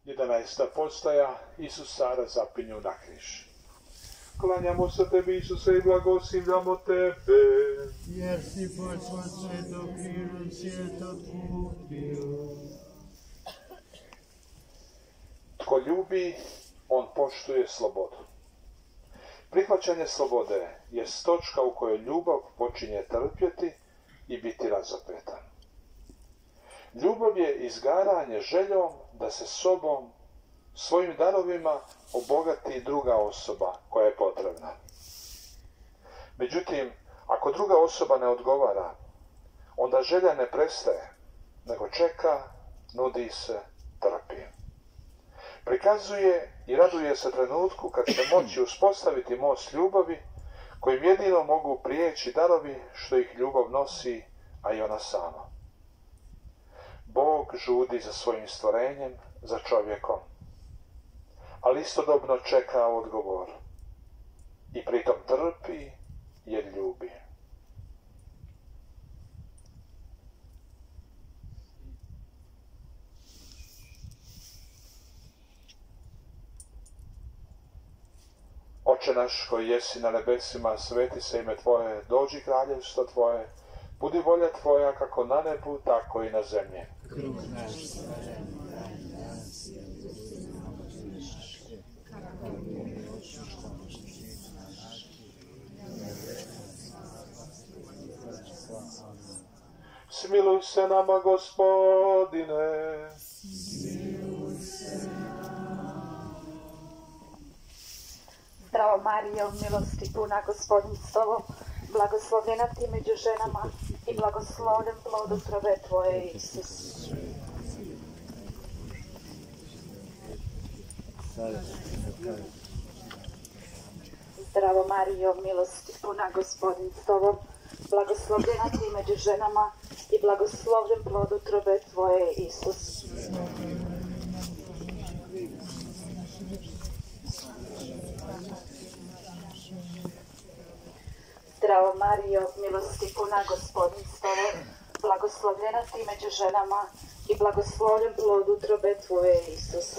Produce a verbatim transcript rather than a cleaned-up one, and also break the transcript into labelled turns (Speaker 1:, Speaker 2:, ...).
Speaker 1: jedanaesta postaja Isusa razapinju na križ. Klanjamo se tebi, Isuse, i blagoslivljamo tebe.
Speaker 2: Jer si poslao Svetog križu svijet otkupio.
Speaker 1: Tko ljubi, on poštuje slobodu. Prihvaćanje slobode je točka u kojoj ljubav počinje trpjeti i biti razopetan. Ljubav je izgaranje željom da se sobom, svojim darovima obogati druga osoba koja je potrebna. Međutim, ako druga osoba ne odgovara, onda želja ne prestaje, nego čeka, nudi se, trpi. Prikazuje i raduje se trenutku kad će moći uspostaviti most ljubavi, kojim jedino mogu prijeći darovi što ih ljubav nosi, a i ona sama. Bog žudi za svojim stvorenjem, za čovjekom, ali istodobno čeka odgovor i pritom trpi jer ljubi. Oče naš koji jesi na nebesima, sveti se ime Tvoje, dođi kraljevstvo Tvoje, budi volja Tvoja kako na nebu, tako i na zemlji.
Speaker 2: Kruh naš stvareni daj nas, i odpusti nam greške, kako mi oproštamo dužnicima našim, i ne vodi nas na iskušenje.
Speaker 1: Smiluj se nama, Gospodine.
Speaker 2: Smiluj se nama.
Speaker 3: Zdravo Marijo, milosti puna, Gospodin s tobom, blagoslovljena ti među ženama i blagoslovljen plod utrobe tvoje, Isus. Zdravo Marijo, milosti puna, Gospodin s tobom, blagoslovljena ti među ženama i blagoslovljen plod utrobe tvoje, Isus. Zdravo Marijo, milosti puna, Gospodin s tobom, blagoslovljena ti među ženama i blagoslovljen plod utrobe tvoje, Isus.